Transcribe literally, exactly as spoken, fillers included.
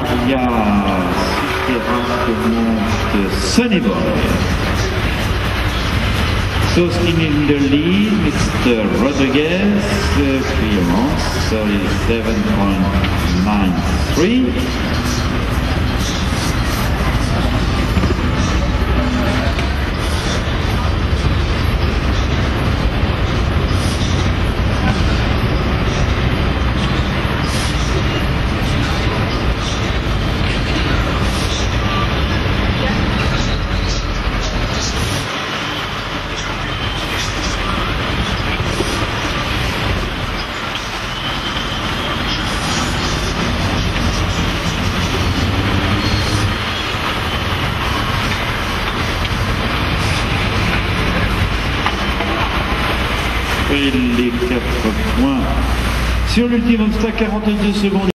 il y a Super que monte Sonny Boy. So skiing in the lead, Mister Rodriguez, Clément, thirty-seven point nine three. Et les quatre points sur l'ultime obstacle, quarante-deux secondes.